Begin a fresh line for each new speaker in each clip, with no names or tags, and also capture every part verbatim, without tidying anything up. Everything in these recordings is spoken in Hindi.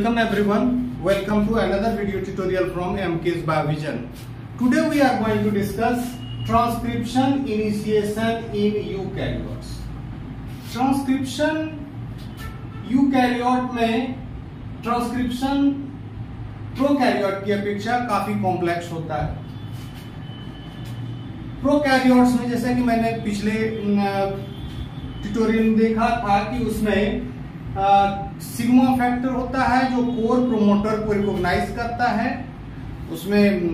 Welcome everyone. Welcome to another video tutorial from M K's Biovision. Today we are going to discuss transcription initiation in eukaryotes. Transcription eukaryote में ट्रांसक्रिप्शन प्रोकैरियोट की अपेक्षा काफी कॉम्प्लेक्स होता है। प्रोकैरियोट्स में जैसे कि मैंने पिछले ट्यूटोरियल में देखा था कि उसमें सिग्मा फैक्टर होता है जो कोर प्रोमोटर को रिकॉग्नाइज करता है। उसमें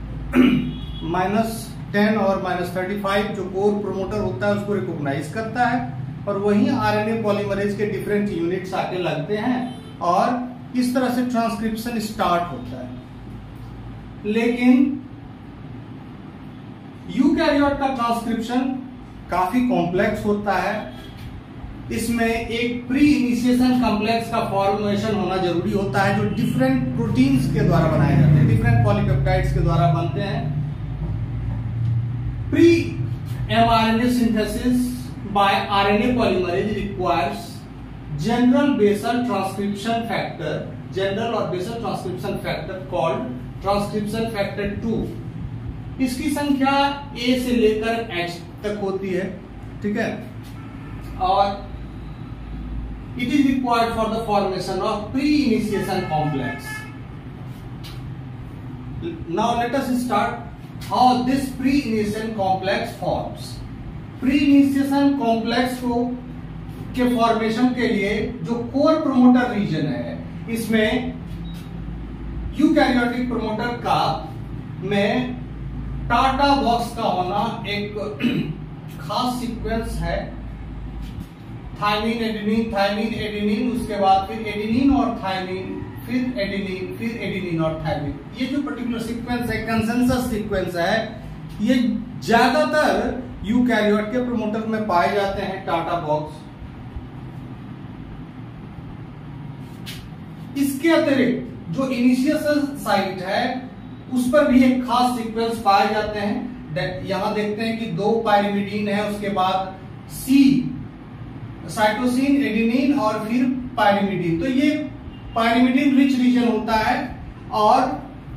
माइनस टेन और माइनस थर्टी फाइव जो कोर प्रोमोटर होता है उसको रिकॉग्नाइज करता है और वहीं आरएनए पॉलीमरेज के डिफरेंट यूनिट्स आके लगते हैं और इस तरह से ट्रांसक्रिप्शन स्टार्ट होता है। लेकिन यूकैरियोट का ट्रांसक्रिप्शन काफी कॉम्प्लेक्स होता है। इसमें एक प्री इनिशिएशन कॉम्प्लेक्स का फॉर्मेशन होना जरूरी होता है जो डिफरेंट प्रोटीन्स के द्वारा बनाए जाते हैं, डिफरेंट पॉलीपेप्टाइड्स के द्वारा बनते हैं। Pre mRNA synthesis by R N A polymerase requires general basal transcription factor, general और basal transcription factor called transcription factor two. इसकी संख्या A से लेकर H तक होती है, ठीक है, और it is required for the formation of pre-initiation complex. Now let us start how this pre-initiation complex forms. Pre initiation complex को के फॉर्मेशन के लिए जो कोर प्रोमोटर रीजन है, इसमें यूकैरियोटिक प्रोमोटर का में टाटा बॉक्स का होना एक खास सीक्वेंस है। थायमिन एडेनिन, थायमिन एडेनिन, उसके बाद फिर एडेनिन और थायमिन, फिर एडेनिन, फिर एडेनिन और थायमिन। ये जो पर्टिकुलर सीक्वेंस है, कंसेंसस सीक्वेंस है, ये ज्यादातर यूकैरियोट के प्रोमोटर में पाए जाते हैं। TATA box. इसके अतिरिक्त जो इनिशिएशन साइट है उस पर भी एक खास सीक्वेंस पाए जाते हैं। यहां देखते हैं कि दो पायरिमिडीन है, उसके बाद सी साइटोसिन, एडेनिन और फिर पायरिमिडीन। तो ये पायरिमिडीन रिच रीजन होता है और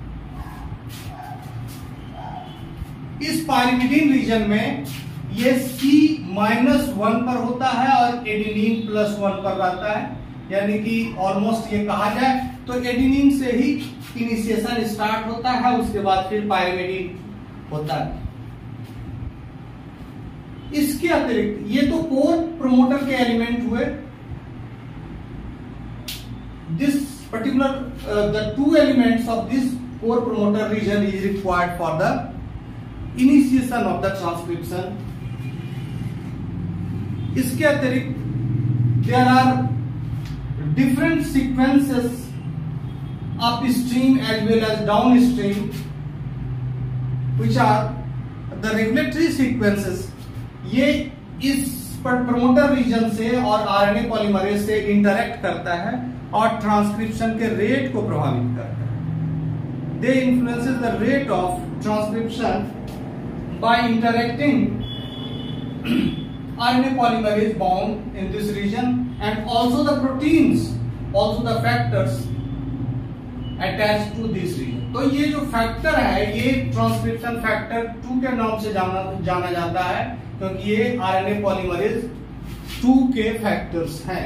इस पायरिमिडीन रीजन में ये C माइनस वन पर होता है और एडेनिन प्लस वन पर रहता है, यानी कि ऑलमोस्ट ये कहा जाए तो एडेनिन से ही इनिशिएशन स्टार्ट होता है, उसके बाद फिर पायरिमिडीन होता है। इसके अतिरिक्त ये तो कोर प्रोमोटर के एलिमेंट हुए। This particular the two elements of this core promoter region is required for the initiation of the transcription. इसके अतिरिक्त there are different sequences upstream as well as downstream which are the regulatory sequences. ये इस प्रोमोटर रीजन से और आरएनए पॉलीमरेज से इंटरेक्ट करता है और ट्रांसक्रिप्शन के रेट को प्रभावित करता है। They influences the rate of transcription by interacting R N A polymerase bound in this region and also the proteins, also the factors attached to this region. तो ये जो फैक्टर है ये ट्रांसक्रिप्शन फैक्टर टू के नाम से जाना जाना जाता है क्योंकि ये R N A polymerase two के फैक्टर्स हैं।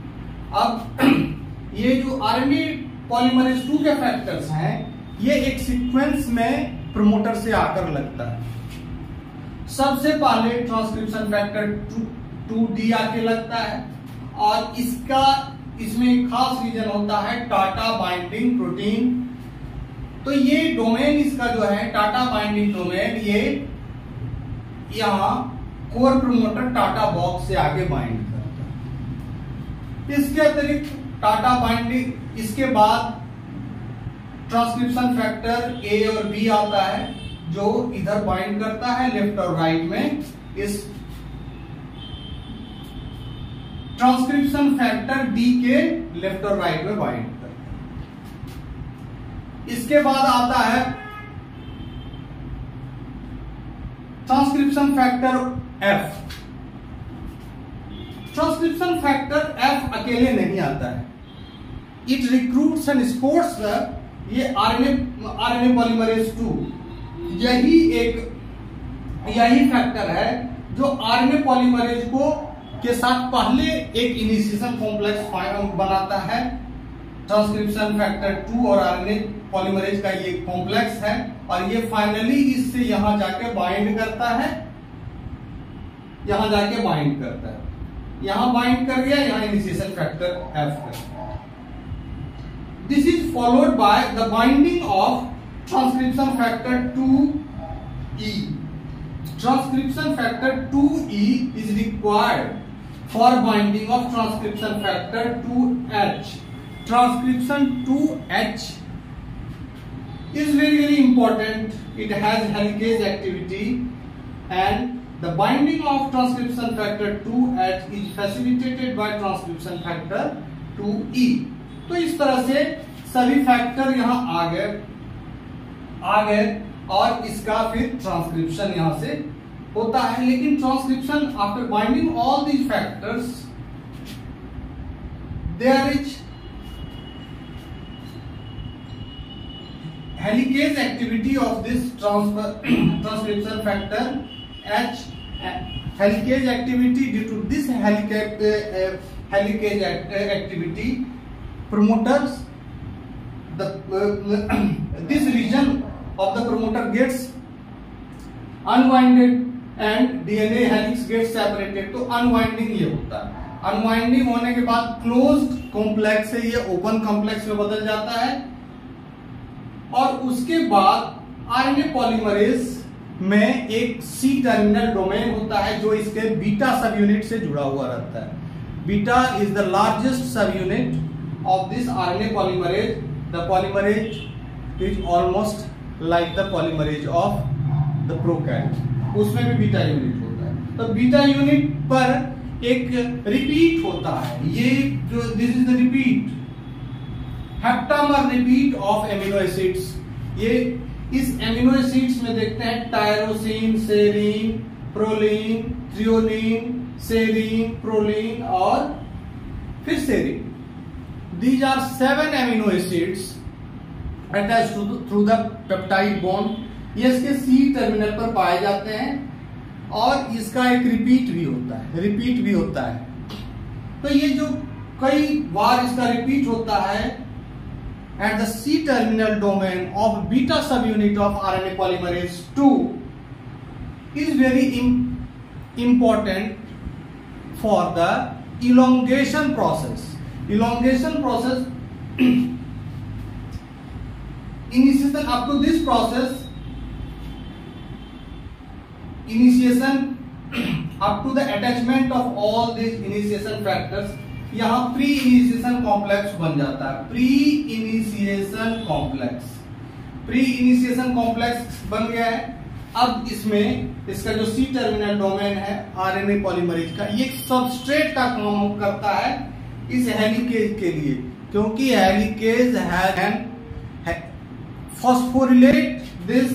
अब ये जो R N A polymerase two के फैक्टर्स हैं ये एक सीक्वेंस में प्रोमोटर से आकर लगता है। सबसे पहले ट्रांसक्रिप्शन फैक्टर टू डी आके लगता है और इसका इसमें एक खास रीजन होता है टाटा बाइंडिंग प्रोटीन। तो ये डोमेन इसका जो है टाटा बाइंडिंग डोमेन, ये यहां कोर प्रोमोटर टाटा बॉक्स से आगे बाइंड करता है। इसके अतिरिक्त टाटा बाइंडिंग, इसके बाद ट्रांसक्रिप्शन फैक्टर ए और बी आता है जो इधर बाइंड करता है लेफ्ट और राइट में। इस ट्रांसक्रिप्शन फैक्टर डी के लेफ्ट और राइट में बाइंड करता है। इसके बाद आता है transcription factor F. Transcription factor F अकेले नहीं आता है, इट रिक्रूट्स एंड स्पोर्ट्स ये आरएनए आरएनए पॉलीमरेज टू, यही एक यही फैक्टर है जो आरएनए पॉलीमरेज को के साथ पहले एक इनिशिएशन कॉम्प्लेक्स बनाता है। ट्रांसक्रिप्शन फैक्टर टू और आरएनए पॉलीमरेज का ये कॉम्प्लेक्स है और ये फाइनली इससे यहां जाके बाइंड करता है, यहां जाके बाइंड करता है, यहां बाइंड कर गया, यहां इनिशिएशन फैक्टर एफ है। This is followed by the binding of transcription factor two E. Transcription factor two E is required for binding of transcription factor two H. Transcription two H is very very important. It has helicase activity and the binding of transcription factor two H is facilitated by transcription factor two E. तो इस तरह से सभी फैक्टर यहाँ आ गए आ गए और इसका फिर ट्रांसक्रिप्शन यहां से होता है। लेकिन transcription after binding all these factors there is helicase activity of this transcription factor H, helicase activity due to this helicase activity promoters the uh, this region of the promoter gets unwinded and D N A helix gets separated। तो अनवाइंडिंग ये होता है, अनवाइंडिंग होने के बाद क्लोज्ड कॉम्प्लेक्स से ये ओपन कॉम्प्लेक्स में बदल जाता है और उसके बाद आरएनए पॉलीमरेज में एक सी टर्मिनल डोमेन होता है जो इसके बीटा सब यूनिट से जुड़ा हुआ रहता है। Beta is the largest subunit of this R N A polymerase. The polymerase is almost like the polymerase of the prokaryote, उसमें भी बीटा यूनिट होता है। तो बीटा यूनिट पर एक रिपीट होता है, ये जो this is the repeat heptamer repeat of amino acids. ये इस एमिनो एसिड्स में देखते हैं tyrosine, serine, proline, threonine, serine, proline और फिर serine. These are seven amino acids attached to the, through the peptide bond. ये इसके C टर्मिनल पर पाए जाते हैं और इसका एक रिपीट भी होता है, रिपीट भी होता है। तो ये जो कई बार इसका रिपीट होता है at the C terminal domain of beta subunit of R N A polymerase two is very important for the elongation process. Elongation process initiation up to this process initiation up to the attachment of all these initiation factors, यहां प्री इनिशिएशन कॉम्प्लेक्स बन जाता है। Pre initiation complex pre initiation complex बन गया है। अब इसमें इसका जो सी टर्मिनल डोमेन है आरएनए पॉलीमरेज का, ये सबस्ट्रेट का काम करता है इस हेलिकेज के लिए, क्योंकि helicase have phosphorylate this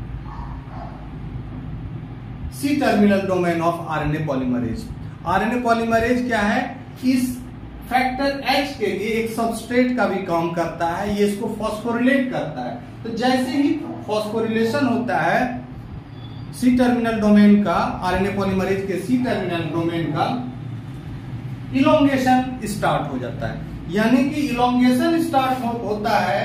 C terminal domain of RNA polymerase. RNA polymerase क्या है, इस फैक्टर H के लिए एक सबस्ट्रेट का भी काम करता है, ये इसको फॉस्फोरिलेट करता है। तो जैसे ही फॉस्फोरिलेशन होता है सी टर्मिनल डोमेन का, आरएनए पॉलीमरेज के सी टर्मिनल डोमेन का, इलोंगेशन स्टार्ट हो जाता है। यानी कि इलोंगेशन स्टार्ट हो, होता है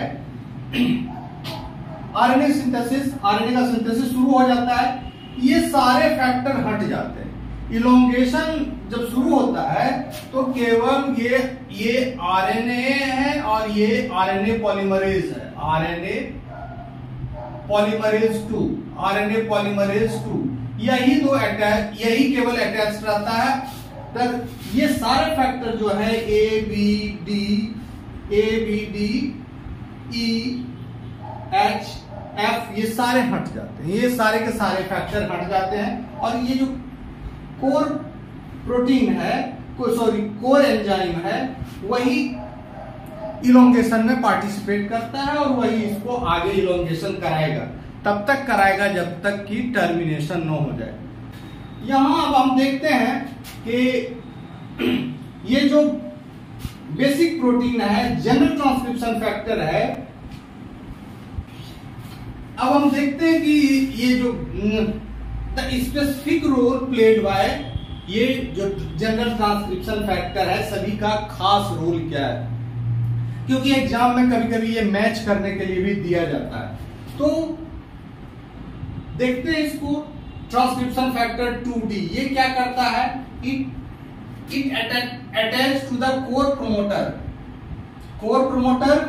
आरएनए सिंथेसिस, आरएनए का सिंथेसिस शुरू हो जाता है, ये सारे फैक्टर हट जाते हैं। इलोंगेशन जब शुरू होता है तो केवल ये ये आरएनए है और ये आरएनए पॉलीमरेज है, RNA polymerase two, RNA polymerase two, यही दो अटैच, यही केवल अटैच रहता है। तब ये सारे फैक्टर जो है A B D A B D E H F, ये सारे हट जाते हैं, ये सारे के सारे फैक्टर हट जाते हैं और ये जो कोर प्रोटीन है, सॉरी कोर एंजाइम है, वही इलोंगेशन में पार्टिसिपेट करता है और वही इसको आगे इलोंगेशन कराएगा। तब तक कराएगा जब तक कि टर्मिनेशन न हो जाए। यहां अब हम देखते हैं कि ये जो बेसिक प्रोटीन है, जनरल ट्रांसक्रिप्शन फैक्टर है। अब हम देखते हैं कि ये जो the specific role played by ये जो जनरल ट्रांसक्रिप्शन फैक्टर है, सभी का खास रोल क्या है, क्योंकि एग्जाम में कभी कभी ये मैच करने के लिए भी दिया जाता है। तो देखते हैं इसको। ट्रांसक्रिप्शन फैक्टर टू डी ये क्या करता है, it it attach to the core promoter core promoter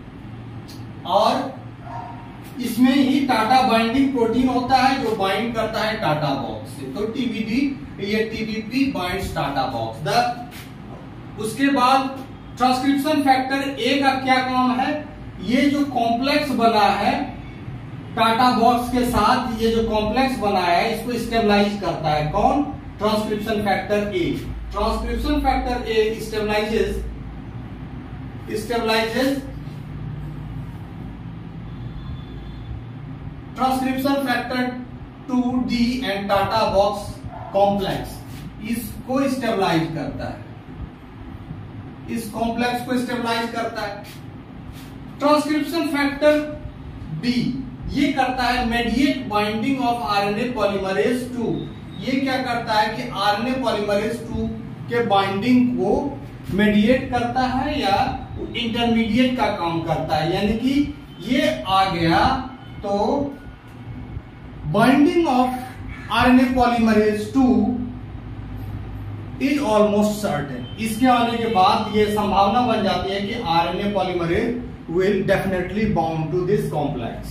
और इसमें ही टाटा बाइंडिंग प्रोटीन होता है जो बाइंड करता है टाटा बॉक्स से। तो टीबीडी ये TBP binds TATA box. The उसके बाद ट्रांसक्रिप्शन फैक्टर ए का क्या काम है, ये जो कॉम्प्लेक्स बना है टाटा बॉक्स के साथ, ये जो कॉम्प्लेक्स बना है इसको स्टेबलाइज करता है। कौन? Transcription factor A. Transcription factor A stabilises stabilises transcription factor two D and TATA box complex, इसको स्टेबलाइज करता है, इस कॉम्प्लेक्स को स्टेबलाइज करता है। ट्रांसक्रिप्शन फैक्टर बी ये करता है mediate binding of RNA polymerase two. ये क्या करता है कि आरएनए पॉलीमरेज टू के बाइंडिंग को मेडिएट करता है या इंटरमीडिएट का काम करता है, यानी कि ये आ गया तो binding of RNA polymerase two is almost certain. इसके आने के बाद ये संभावना बन जाती है कि RNA polymerase will definitely bound to this complex.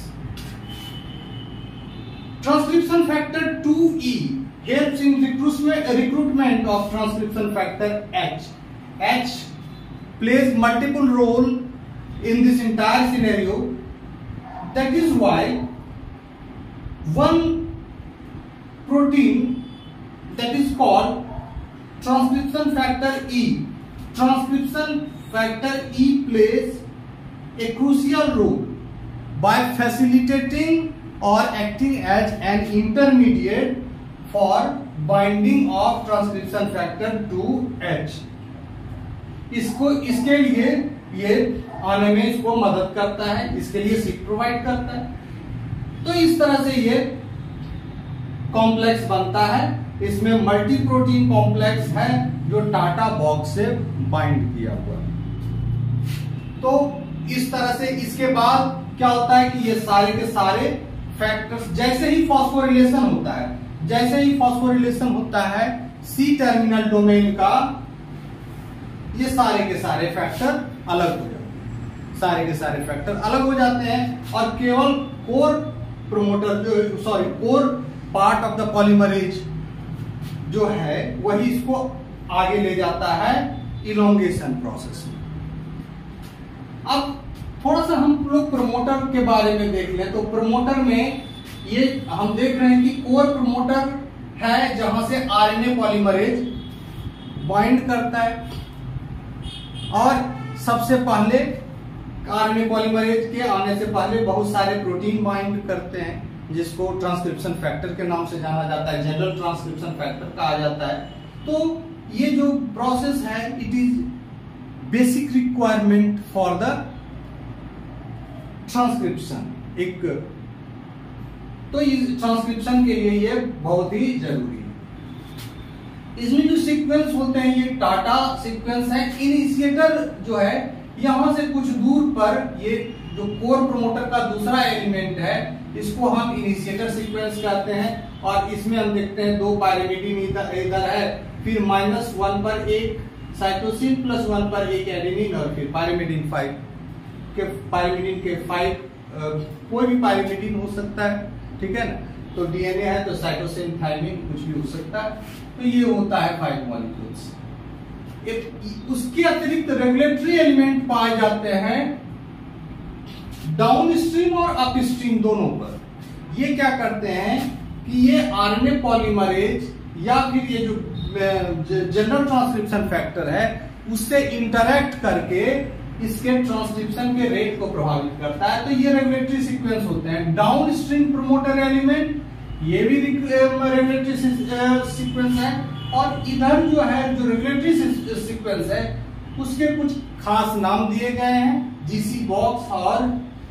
Transcription factor two E helps in recruitment of transcription factor H. H plays multiple role in this entire scenario. That is why one protein that is called transcription factor E. Transcription factor E plays a crucial role by facilitating or acting as an intermediate for binding of transcription factor two H. इसको इसके लिए ये आने में इसको मदद करता है, इसके लिए सीट प्रोवाइड करता है। तो इस तरह से ये कॉम्प्लेक्स बनता है। इसमें मल्टी प्रोटीन कॉम्प्लेक्स है जो टाटा बॉक्स से बाइंड किया हुआ है। तो इस तरह से इसके बाद क्या होता है कि ये सारे के सारे फैक्टर्स, जैसे ही फॉस्फोरिलेशन होता है जैसे ही फॉस्फोरिलेशन होता है सी टर्मिनल डोमेन का, ये सारे के सारे फैक्टर अलग हो जाते हैं, सारे के सारे फैक्टर अलग हो जाते हैं और केवल कोर प्रोमोटर जो sorry core part of the polymerase जो है वही इसको आगे ले जाता है इलोंगेशन प्रोसेस में। अब थोड़ा सा हम लोग प्रोमोटर के बारे में देख लें। तो प्रोमोटर में ये हम देख रहे हैं कि कोर प्रोमोटर है जहां से आरएनए पॉलीमरेज बाइंड करता है और सबसे पहले आरएनए पॉलीमरेज के आने से पहले बहुत सारे प्रोटीन बाइंड करते हैं जिसको ट्रांसक्रिप्शन फैक्टर के नाम से जाना जाता है, जनरल ट्रांसक्रिप्शन फैक्टर कहा जाता है। तो ये जो प्रोसेस है it is basic requirement for the transcription. एक तो इस ट्रांसक्रिप्शन के लिए ये बहुत ही जरूरी है। इसमें जो सीक्वेंस होते हैं ये टाटा सीक्वेंस है। इनिशिएटर जो है यहां से कुछ दूर पर ये जो कोर प्रोमोटर का दूसरा एलिमेंट है इसको हम इनिशिएटर सीक्वेंस कहते हैं और इसमें हम देखते हैं दो पायरिमिडीन इधर है, फिर माइनस वन पर एक साइटोसिन प्लस वन पर एक एडेनिन और फिर पायरिमिडीन फाइव के पायरिमिडीन के फाइव कोई भी पायरिमिडीन हो सकता है, ठीक है ना। तो डीएनए है तो साइटोसिन थायमिन कुछ भी हो सकता है। तो ये होता है फाइव मॉलिक्यूल्स। उसके अतिरिक्त रेगुलेटरी एलिमेंट पाए जाते हैं डाउनस्ट्रीम और अपस्ट्रीम दोनों पर। ये क्या करते हैं कि ये आरएनए पॉलीमरेज या फिर ये जो जनरल ट्रांसक्रिप्शन फैक्टर है उससे इंटरैक्ट करके इसके ट्रांसक्रिप्शन के रेट को प्रभावित करता है। तो ये रेगुलेटरी सीक्वेंस होते हैं। डाउन स्ट्रीम प्रोमोटर एलिमेंट ये भी रेगुलेटरी सीक्वेंस है और इधर जो है जो रेगुलेटरी सीक्वेंस है उसके कुछ खास नाम दिए गए हैं, जीसी बॉक्स और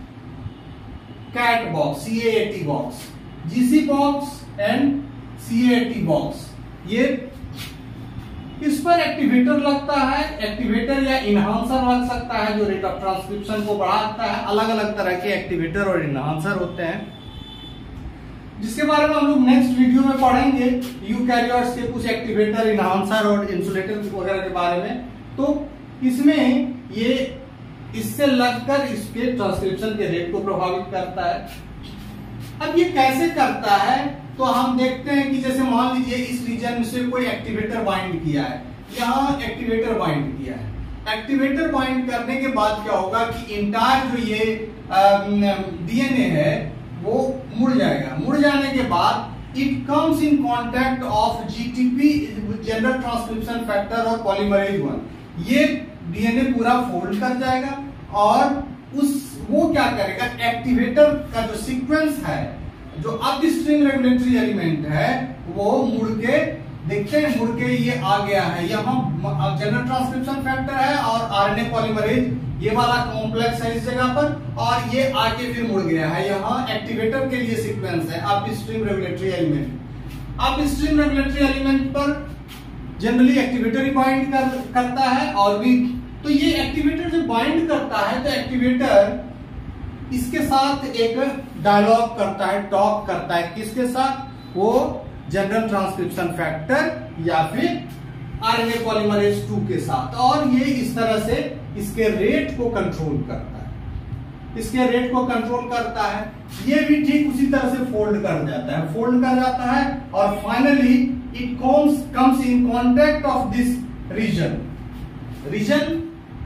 CAAT box, C A A T box, GC box and C A A T box. ये इस पर एक्टिवेटर लगता है, एक्टिवेटर या इनहांसर लग सकता है जो रेट ऑफ ट्रांसक्रिप्शन को बढ़ाता है। अलग अलग तरह के एक्टिवेटर और इनहांसर होते हैं, जिसके बारे में हम लोग नेक्स्ट वीडियो में पढ़ेंगे, यूकैरियोट्स के कुछ एक्टिवेटर, इनहांसर और इंसुलेटर वगैरह के बारे में। तो इसमें ये इससे लगकर इसके ट्रांसक्रिप्शन के रेट को प्रभावित करता है। अब ये कैसे करता है, तो हम देखते हैं कि जैसे मान लीजिए इस रीजन से कोई एक्टिवेटर बाइंड किया है, यहाँ एक्टिवेटर बाइंड किया है। एक्टिवेटर बाइंड करने के बाद क्या होगा कि इंटायर जो ये डीएनए है वो मुड़ जाएगा। मुड़ जाने के बाद it comes in contact of GTP, general transcription factor और पॉलीमरेज वन। ये डीएनए पूरा फोल्ड कर जाएगा और उस वो क्या करेगा, एक्टिवेटर का जो सीक्वेंस है, जो अपस्ट्रीम रेगुलेटरी एलिमेंट है, वो मुड़ के देखते हैं, मुड़ के ये आ गया है। यहाँ जनरल ट्रांसक्रिप्शन फैक्टर है और आरएनए पॉलीमरेज ये वाला कॉम्प्लेक्स है इस जगह पर, और ये आके फिर मुड़ गया है। यहाँ एक्टिवेटर के लिए सीक्वेंस है upstream regulatory element. Upstream regulatory element पर जनरली एक्टिवेटर ही बाइंड कर, करता है और भी। तो ये एक्टिवेटर जब बाइंड करता है तो एक्टिवेटर इसके साथ एक डायलॉग करता है, टॉक करता है, किसके साथ, वो जनरल ट्रांसक्रिप्शन फैक्टर या फिर आरएनए पॉलीमरेज टू के साथ, और ये इस तरह से इसके रेट को कंट्रोल करता है, इसके रेट को कंट्रोल करता है। ये भी ठीक उसी तरह से फोल्ड कर जाता है, फोल्ड कर जाता है और finally it comes comes in contact of this region region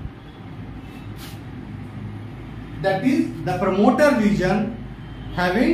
that is the promoter region having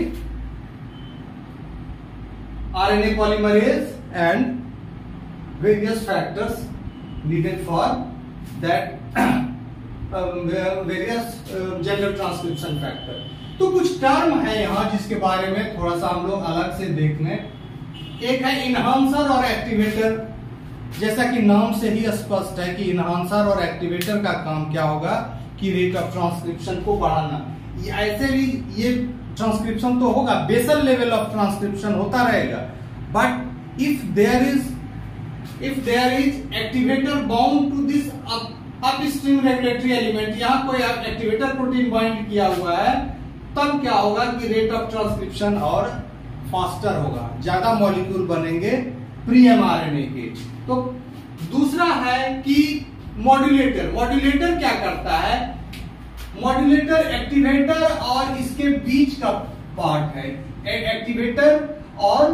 R N A polymerase and various factors needed for that um, various uh, general transcription factor। तो कुछ टर्म है यहाँ जिसके बारे में थोड़ा सा हम लोग अलग से देख लें। एक है इनहांसर और एक्टिवेटर। जैसा कि नाम से ही स्पष्ट है कि इनहांसर और एक्टिवेटर का काम क्या होगा कि रेट ऑफ ट्रांसक्रिप्शन को बढ़ाना। ये ऐसे भी ये ट्रांसक्रिप्शन तो होगा, बेसल लेवल ऑफ ट्रांसक्रिप्शन होता रहेगा, but if there is if there is activator bound to this upstream regulatory element, यहाँ कोई एक्टिवेटर प्रोटीन बाइंड किया हुआ है, तब क्या होगा कि रेट ऑफ ट्रांसक्रिप्शन और फास्टर होगा, ज्यादा मॉलिक्यूल बनेंगे प्री एमआरएनए के। तो दूसरा है कि मॉड्यूलेटर। मॉड्यूलेटर क्या करता है, मॉड्यूलेटर एक्टिवेटर और इसके बीच का पार्ट है। एक्टिवेटर और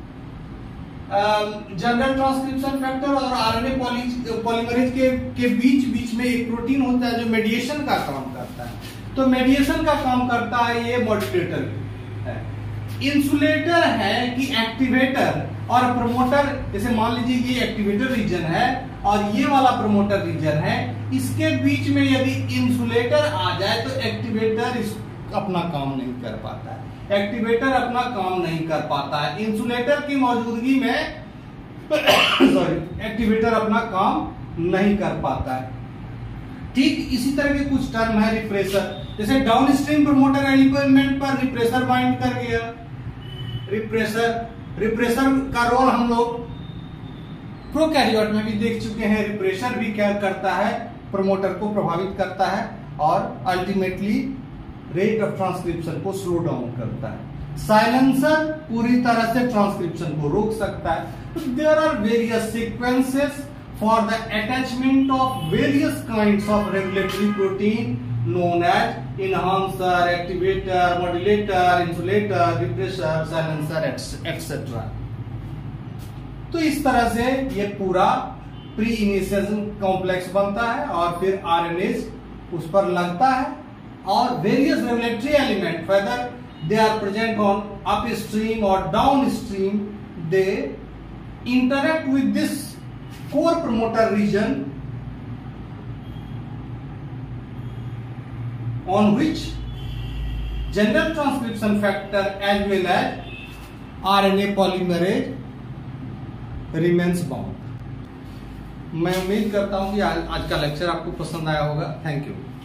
जनरल ट्रांसक्रिप्शन फैक्टर और आरएनए पॉलीमरेज के के बीच बीच में एक प्रोटीन होता है जो मेडिएशन का काम करता है। तो मेडिएशन का काम करता है ये मॉड्यूलेटर है। इंसुलेटर है कि एक्टिवेटर और प्रमोटर, जैसे मान लीजिए ये एक्टिवेटर रीजन है और ये वाला प्रमोटर रीजन है, इसके बीच में यदि इंसुलेटर आ जाए तो एक्टिवेटर इस अपना काम नहीं कर पाता है, एक्टिवेटर अपना काम नहीं कर पाता है। इंसुलेटर की मौजूदगी में सॉरी एक्टिवेटर अपना काम नहीं कर पाता है। ठीक इसी तरह के कुछ टर्म है रिप्रेसर। जैसे डाउनस्ट्रीम प्रमोटर एलिमेंट पर रिप्रेसर बाइंड कर गया, रिप्रेसर रिप्रेसर का रोल हम लोग प्रोकैरियोट में भी देख चुके हैं। रिप्रेसर भी क्या करता है, प्रमोटर को प्रभावित करता है और अल्टीमेटली रेट ऑफ ट्रांसक्रिप्शन को स्लो डाउन करता है। साइलेंसर पूरी तरह से ट्रांसक्रिप्शन को रोक सकता है। There are various sequences for the attachment of various kinds of regulatory protein known as enhancer, activator, modulator, insulator, repressor, silencer, et cetera। तो इस तरह से ये पूरा प्री इनिशिएशन कॉम्प्लेक्स बनता है और फिर आरएनएज उस पर लगता है और various regulatory element whether they are present on upstream or downstream, they interact with this core promoter region on which general transcription factor as well as R N A polymerase remains bound। मैं उम्मीद करता हूं कि आज, आज का लेक्चर आपको पसंद आया होगा। Thank you.